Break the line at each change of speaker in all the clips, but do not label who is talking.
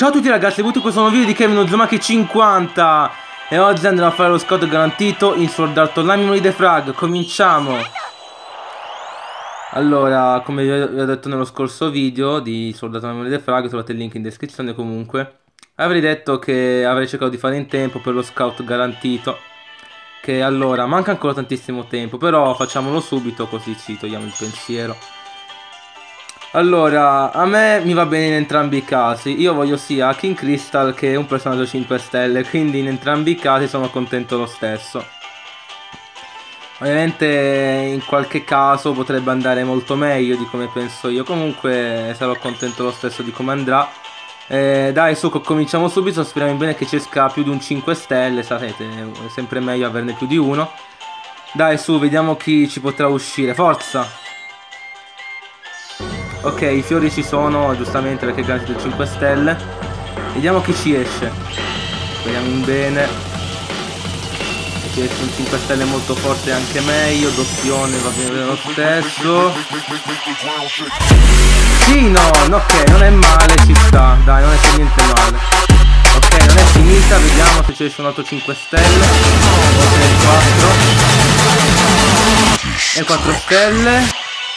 Ciao a tutti ragazzi, benvenuti in questo nuovo video di Kevin Uzumaki 50. E oggi andremo a fare lo scout garantito in Sword Art Online Memory the Frag. Cominciamo. Allora, come vi ho detto nello scorso video di Sword Art Online Memory the Frag, trovate il link in descrizione comunque. Avrei detto che avrei cercato di fare in tempo per lo scout garantito. Che allora, manca ancora tantissimo tempo, però facciamolo subito così ci togliamo il pensiero. Allora, a me mi va bene in entrambi i casi. Io voglio sia King Crystal che un personaggio 5 stelle, quindi in entrambi i casi sono contento lo stesso. Ovviamente in qualche caso potrebbe andare molto meglio di come penso io. Comunque sarò contento lo stesso di come andrà. Dai, su, cominciamo subito. Speriamo bene che ci esca più di un 5 stelle. Sapete, è sempre meglio averne più di uno. Dai, su, vediamo chi ci potrà uscire. Forza! Ok, i fiori ci sono, giustamente, perché è garantito 5 stelle. Vediamo chi ci esce. Speriamo in bene. Se ci esce un 5 stelle molto forte anche meglio. Doppione va bene lo stesso. Sì, no, ok, non è male, ci sta. Dai, non è per niente male. Ok, non è finita, vediamo se ci esce un altro 5 stelle. Ok, 4. E 4 stelle.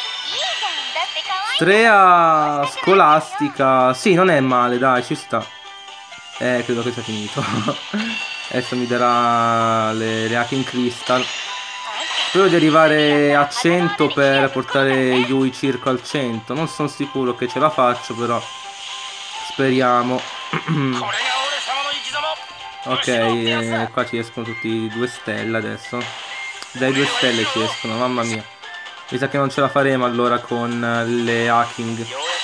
Strea scolastica. Sì, non è male, dai, ci sta. Credo che sia finito. Adesso mi darà le Hacking Crystal. Spero di arrivare a 100 per portare Yui circa al 100. Non sono sicuro che ce la faccio, però speriamo. Ok, qua ci escono tutti 2 stelle adesso. Dai, 2 stelle ci escono, mamma mia. Mi sa che non ce la faremo allora con le hacking.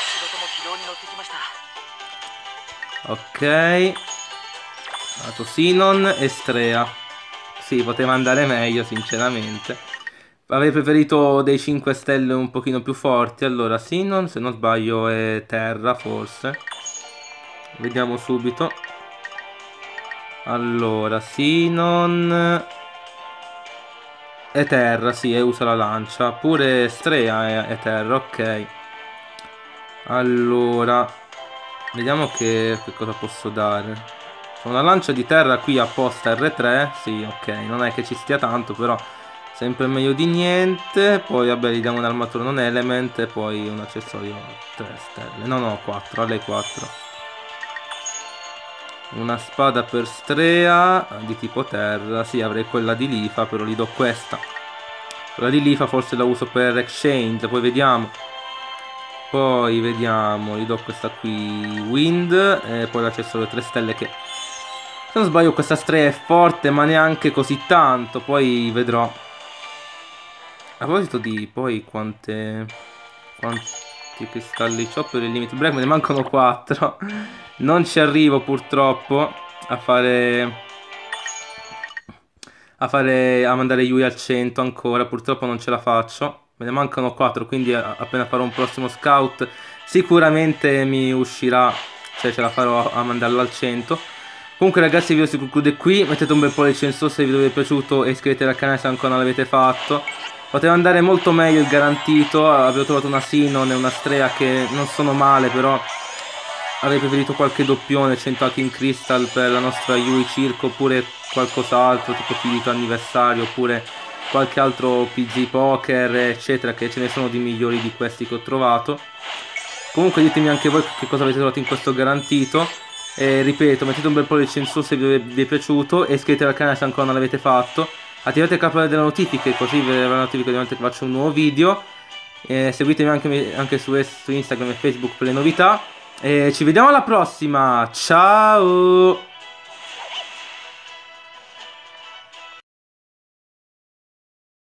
Ok. Sinon e Strea. Sì, poteva andare meglio sinceramente. Avrei preferito dei 5 stelle un pochino più forti. Allora Sinon, se non sbaglio, è terra forse. Vediamo subito. Allora Sinon è terra, sì, e usa la lancia. Pure Strea è terra, ok. Allora, vediamo che cosa posso dare. C'è una lancia di terra qui apposta R3. Sì, ok, non è che ci stia tanto, però sempre meglio di niente. Poi vabbè, gli diamo un'armatura non element e poi un accessorio 3 stelle. No, no, 4, a lei 4. Una spada per Strea di tipo terra. Sì, avrei quella di Lifa, però gli do questa. Quella di Lifa forse la uso per exchange. Poi vediamo. Poi vediamo. Gli do questa qui Wind. E poi l'accessorio 3 stelle che, se non sbaglio, questa Strea è forte, ma neanche così tanto. Poi vedrò. A proposito di poi quanti cristalli c'ho per il limit break? Me ne mancano 4. Non ci arrivo purtroppo a mandare Yui al 100 ancora. Purtroppo non ce la faccio. Me ne mancano 4, quindi appena farò un prossimo scout sicuramente mi uscirà. Cioè ce la farò a mandarlo al 100. Comunque ragazzi, il video si conclude qui. Mettete un bel pollice in su se il video vi è piaciuto e iscrivetevi al canale se ancora non l'avete fatto. Poteva andare molto meglio il garantito. Avevo trovato una Sinon e una Strea che non sono male, però avrei preferito qualche doppione, 100 Hacking Crystal per la nostra Yui Circo, oppure qualcos'altro, tipo finito anniversario, oppure qualche altro PG Poker, eccetera, che ce ne sono di migliori di questi che ho trovato. Comunque ditemi anche voi che cosa avete trovato in questo garantito. E ripeto, mettete un bel pollice in su se vi è piaciuto e iscrivetevi al canale se ancora non l'avete fatto. Attivate il campanello delle notifiche, così vi arriverà la notifica ogni volta che faccio un nuovo video. Seguitemi anche su Instagram e Facebook per le novità. E ci vediamo alla prossima. Ciao!